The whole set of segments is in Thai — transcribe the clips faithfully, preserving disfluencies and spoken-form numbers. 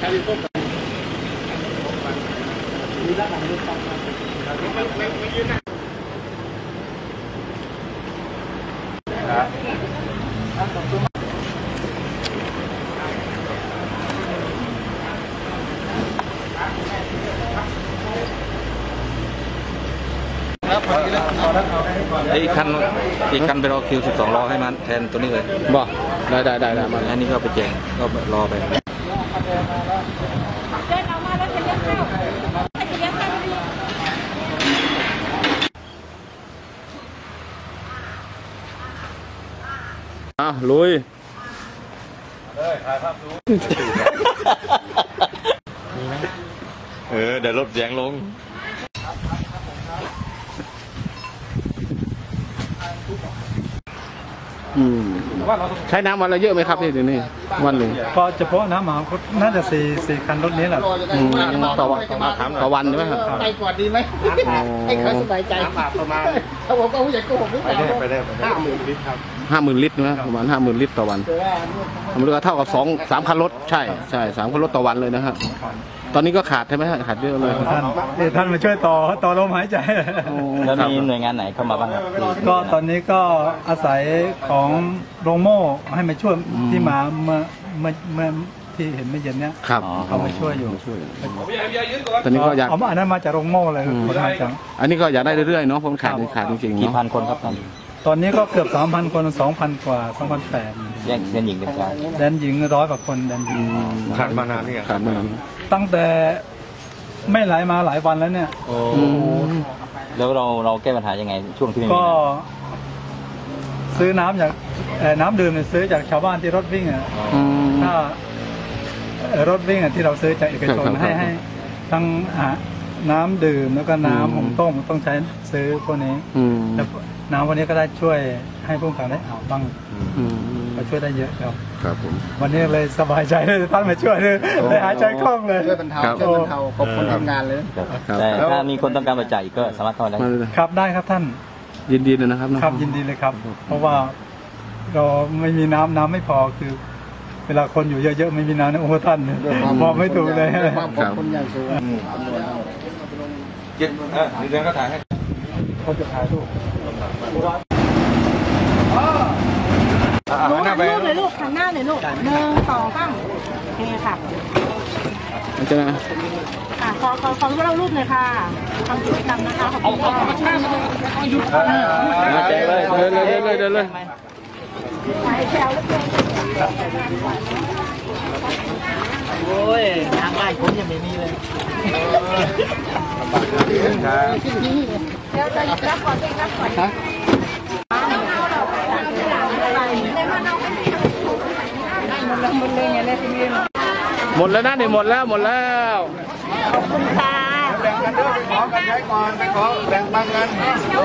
อีกคันอีกคันไปรอคิวสิบสองล้อให้มันแทนตัวนี้เลยบอกได้ได้ได้ได้มาอันนี้ก็ไปแจงก็รอไปอ่ะลุยเลยถ่ายภาพดูเออเดี๋ยวรถแจงลงใช้น้ำวันละเยอะไหมครับนี่เดี๋ยวนี้วันหนึ่งก็เฉพาะน้ำหมาน่าจะสี่สี่คันรถนี้แหละต่อวันต่อวันใช่ไหมครับไปก่อนดีไหมให้เขาสบายใจน้ำอาบประมาณเขาบอกว่าผู้ใหญ่โกหกหรือเปล่าไปได้ห้าหมื่นลิตรครับห้าหมื่นลิตรนะประมาณห้าหมื่นลิตรต่อวันมันก็เท่ากับสองสามคันรถใช่ใช่สามคันรถต่อวันเลยนะครับตอนนี้ก็ขาดใช่ไหมขาดเยอะเลยท่านท่านมาช่วยต่อต่อลมหายใจแล้วมีหน่วยงานไหนเข้ามาบ้างครับก็ตอนนี้ก็อาศัยของโรงโม่ให้มาช่วยที่มาเมื่อเมื่อเมื่อที่เห็นเมื่อเย็นเนี้ยเขามาช่วยอยู่ตอนนี้ก็อยากเอาอันนั้นมาจากโรงโม่เลยคนมาจากอันนี้ก็อยากได้เรื่อยๆเนาะผมขาดขาดจริงๆกี่พันคนครับตอนนี้ตอนนี้ก็เกือบสามพันคนสองพันกว่าสองพันแปดแยกแดนหญิงเป็นชายแดนหญิงร้อยกว่าคนแดนหญิงขาดมานานนี่ขาดมานานตั้งแต่ไม่ไหลมาหลายวันแล้วเนี่ยแล้วเราเราแก้ปัญหายังไงช่วงที่ก็ซื้อน้ำจากน้ำดื่มเนี่ยซื้อจากชาวบ้านที่รถวิ่งอ่ะถ้ารถวิ่งอ่ะที่เราซื้อจากเอกชนให้ให้ทั้งน้ำดื่มแล้วก็น้ำหงต้มต้องใช้ซื้อพวกนี้แล้วน้ำวันนี้ก็ได้ช่วยให้ผู้ขังได้อาบบ้างก็ช่วยได้เยอะครับครับผมวันนี้เลยสบายใจเลยท่านมาช่วยเลยเลยหายใจคล่องเลยช่วยบรรเทาช่วยบรรเทาขอบคุณทำงานเลยแต่ถ้ามีคนต้องการบริจาคก็สามารถเข้าได้ครับได้ครับท่านยินดีเลยนะครับครับยินดีเลยครับเพราะว่าเราไม่มีน้ำน้ำไม่พอคือเวลาคนอยู่เยอะๆไม่มีน้ำนะโอ้ท่านมองไม่ถูกเลยขอบคุณอย่างสูงเจ็ดเออเดือนก็ถ่ายให้เขาจะถ่ายรูปลูกถ่ายรูปเลยลูกทางหน้าเลยลูกหนึ่งสองสามโอเคค่ะมันจะนะค่ะขอขอขอเรารูปเลยค่ะทำกิจกรรมนะคะขอบคุณค่ะมาแจกเลยเลยเลยเลยเลยเลยโอ้ยทางบ้านผมยังไม่มีเลยเดี๋ยวจะรับก่อนรับก่อนฮะหมดแล้วนะนี่หมดแล้วหมดแล้วขอบคุณค่ะแบ่งกันด้วยขอกันใช้ก่อนขอแบ่งปันกัน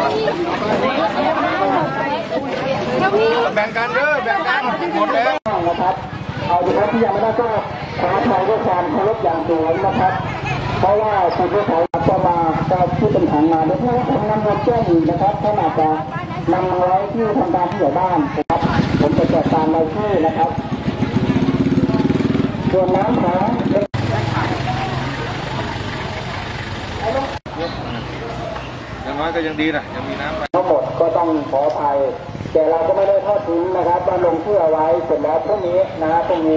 แบ่งกันเด้อแบ่งกันหมดแล้วนะครับเอาเฉพาะที่ยังไม่ได้ก็ขอขอด้วยความเคารพอย่างสูงนะครับเพราะว่าคุณผู้ชมก็มาก็ที่เป็นทางงานด้วยเพราะว่าทางนั้นเราแจ้งอีกนะครับท่านอาจจะนำมาไว้ที่ทำการที่อยู่บ้านนะครับผมจะจัดตามรายชื่อนะครับส่วนน้ำของอย่างน้อยก็ยังดีนะยังมีน้ำทั้งหมดก็ต้องขออภัยแต่เราก็ไม่ได้ทอดทิ้งนะครับมาลงเชื่อไว้เสร็จแล้วพรุ่งนี้นะพรุ่งนี้